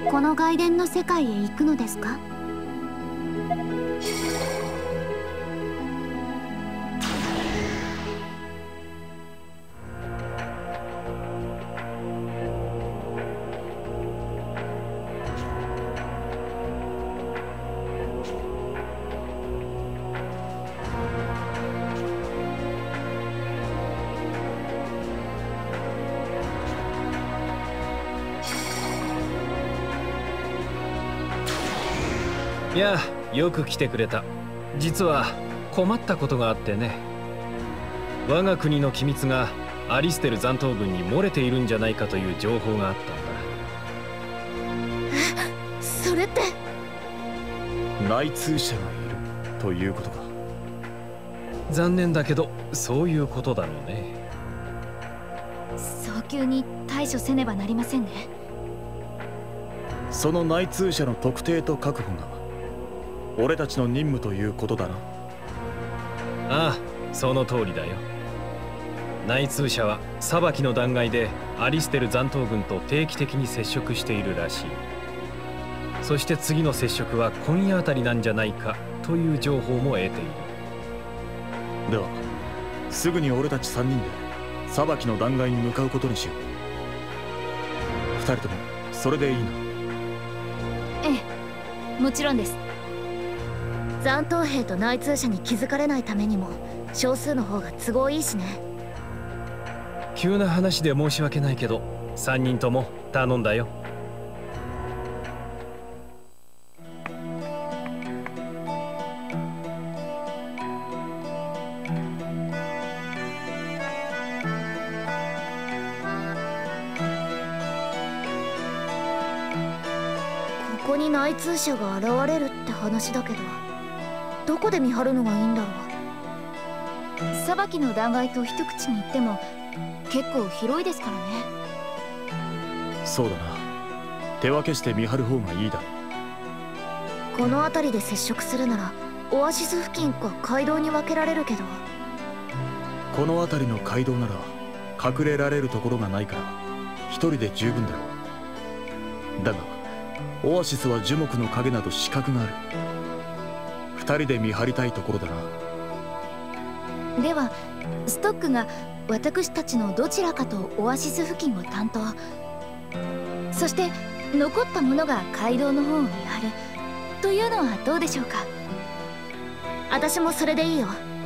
この外伝の世界へ行くのですか？ いや、よく来てくれた。実は困ったことがあってね。我が国の機密がアリステル残党軍に漏れているんじゃないかという情報があったんだ。 え、それって。 内通者がいるということか。 残念だけどそういうことだろうね。 早急に対処せねばなりませんね。 その内通者の特定と確保が俺たちの任務ということだな。 ああ、その通りだよ。内通者は裁きの段階でアリステル残党軍と定期的に接触しているらしい。そして次の接触は今夜あたりなんじゃないかという情報も得ている。 ではすぐに俺たち3人で裁きの段階に向かうことにしよう。2人ともそれでいいな。 ええ、もちろんです。残党兵と内通者に気づかれないためにも少数の方が都合いいしね。 急な話で申し訳ないけど3人とも頼んだよ。 ここに内通者が現れるって話だけど、どこで見張るのがいいんだろう。裁きの段階と一口に言っても結構広いですからね。 そうだな。手分けして見張る方がいいだろう。この辺りで接触するならオアシス付近か街道に分けられるけど。 この辺りの街道なら隠れられるところがないから一人で十分だろう。だがオアシスは樹木の影など死角がある。二人で見張りたいところだな。 ではストックが私たちのどちらかとオアシス付近を担当、そして残った者が街道の方を見張るというのはどうでしょうか。私もそれでいいよ。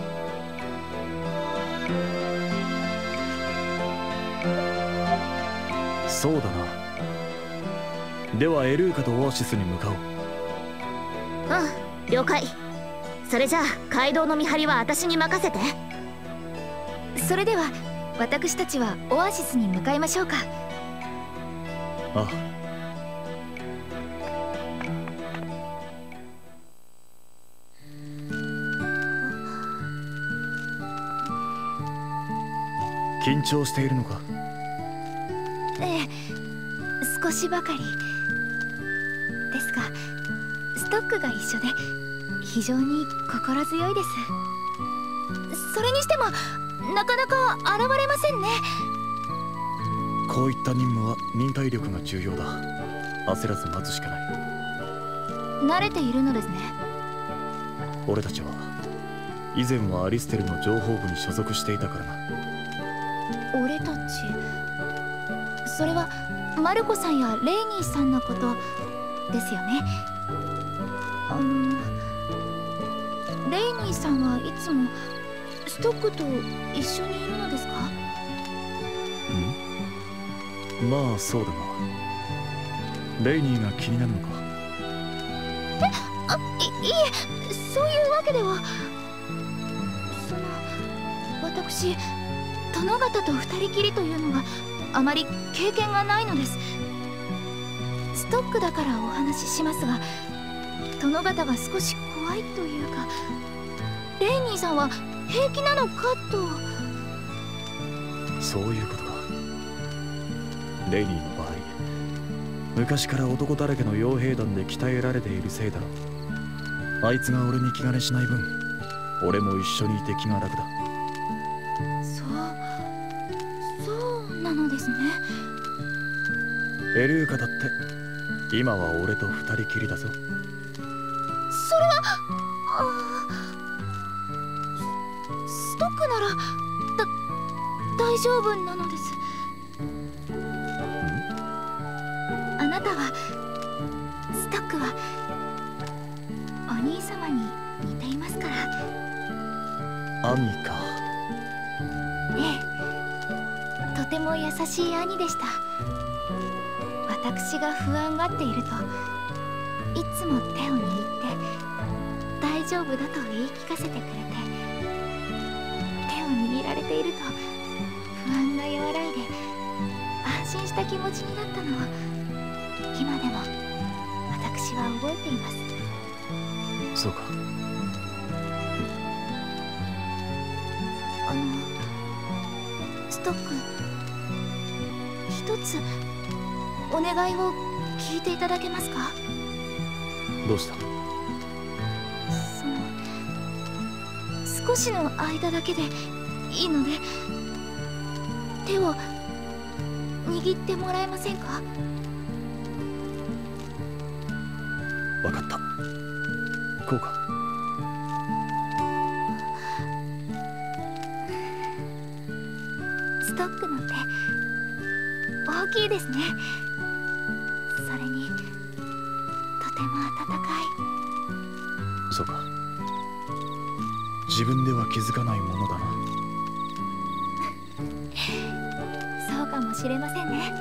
そうだな。ではエルーカとオアシスに向かおう。 うん、了解。それじゃあ街道の見張りは私に任せて。それでは私たちはオアシスに向かいましょうか。 ああ。緊張しているのか？ ええ、少しばかりですが、ストックが一緒で非常に心強いです。それにしてもなかなか現れませんね。 こういった任務は忍耐力が重要だ。焦らず待つしかない。 慣れているのですね。 俺たちは以前はアリステルの情報部に所属していたからな。 俺たち、それはマルコさんやレイニーさんのことですよね。レイニーさんはいつもストックと一緒にいるのですか？ まあそうだが、レイニーが気になるのか？ いえ、そういうわけでは。私、殿方と二人きりというのがあまり経験がないのです。ストックだからお話ししますが、殿方が少し怖いというか、レイニーさんは平気なのかと。 そういうことか。レイニーの場合、昔から男だらけの傭兵団で鍛えられているせいだろう。あいつが俺に気兼ねしない分、俺も一緒にいて気が楽だ。 そうなのですね。 エルーカだって今は俺と二人きりだぞ。 それはストックなら大丈夫なのです。あなたはストックはお兄様に似ていますから。 兄か。 ええ、とても優しい兄でした。私が不安がっているといつも手を握って大丈夫だと言い聞かせてくれて、手を握られていると不安が和らいで安心した気持ちになったのを今でも私は覚えています。 そうか。 ストック、一つお願いを聞いていただけますか？ どうした？ 少しの間だけでいいので手を握ってもらえませんか？ わかった。こうか。 ストックの手大きいですね。それにとても温かい。 そうか。自分では気づかないものだな。 そうかもしれませんね。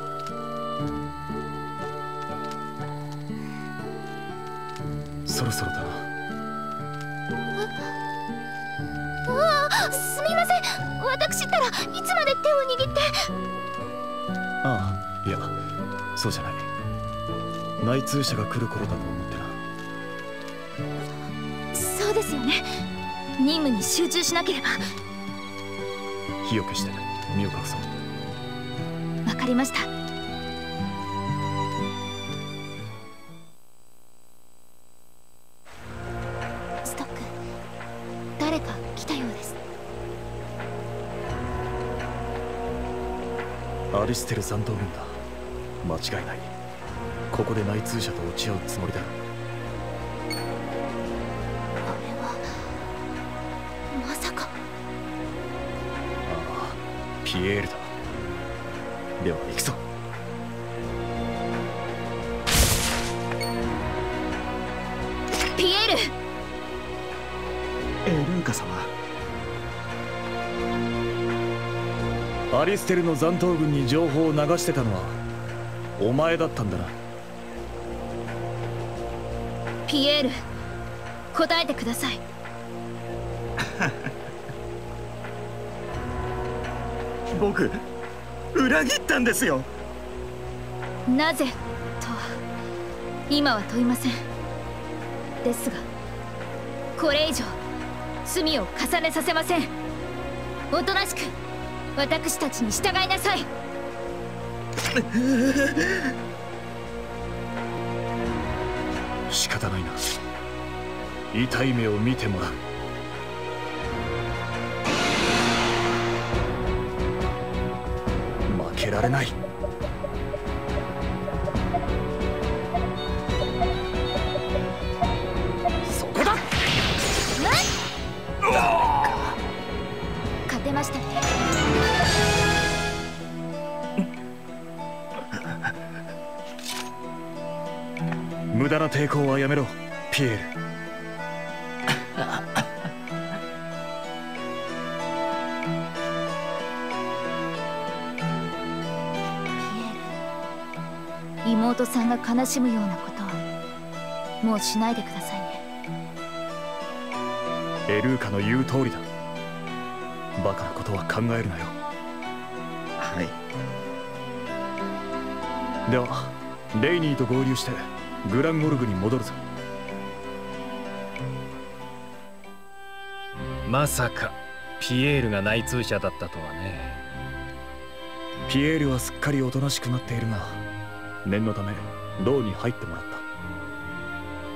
そろそろだな。 すみません。私ったらいつまで手を握って。 ああ、いや、そうじゃない。内通者が来る頃だと思ってな。 そうですよね。任務に集中しなければ。 火を消して身を隠そう。 わかりました。ストック、誰か来たようです。 アリステル残党軍だ。間違いない。ここで内通者と落ち合うつもりだろう。 あれはまさか。 ああ、ピエールだ。では行くぞ。 ピエール。 エルーカ様。アリステルの残党軍に情報を流してたのはお前だったんだな。 ピエール、答えてください。 僕裏切ったんですよ。 なぜと今は問いません。ですがこれ以上罪を重ねさせません。おとなしく私たちに従いなさい。 仕方ないな。痛い目を見てもらう。負けられない。そこだ。 勝てましたね。 無駄な抵抗はやめろ、ピエール。 妹さんが悲しむようなことはもうしないでくださいね。 エルーカの言う通りだ。バカなことは考えるなよ。 はい。 ではレイニーと合流してグランゴルグに戻るぞ。 まさかピエールが内通者だったとはね。 ピエールはすっかりおとなしくなっているが、念のため牢に入ってもらった。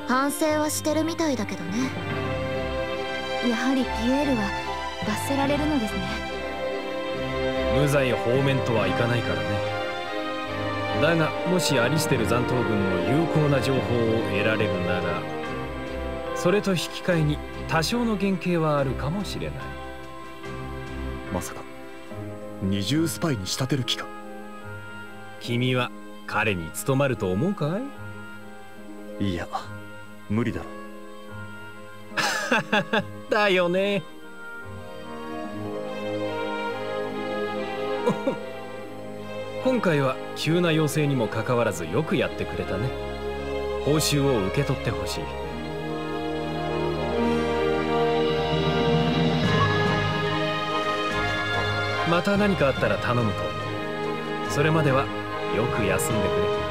反省はしてるみたいだけどね。やはりピエールは罰せられるのですね。 無罪放免とはいかないからね。 だがもしアリステル残党軍の有効な情報を得られるなら、それと引き換えに多少の減刑はあるかもしれない。 まさか二重スパイに仕立てる気か。 君は彼に務まると思うかい？ いや、無理だろ。 だよね。今回は急な要請にもかかわらずよくやってくれたね。報酬を受け取ってほしい。また何かあったら頼むと思う。それまではよく休んでくれ。